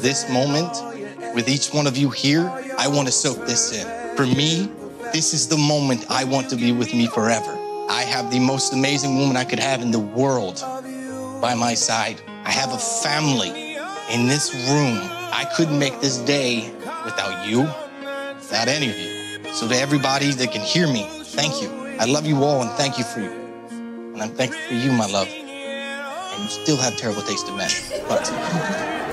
this moment, with each one of you here, I want to soak this in. For me, this is the moment I want to be with me forever. I have the most amazing woman I could have in the world by my side. I have a family in this room. I couldn't make this day without you, without any of you. So to everybody that can hear me, thank you. I love you all and thank you for you. And I'm thankful for you, my love. And you still have terrible taste in men. But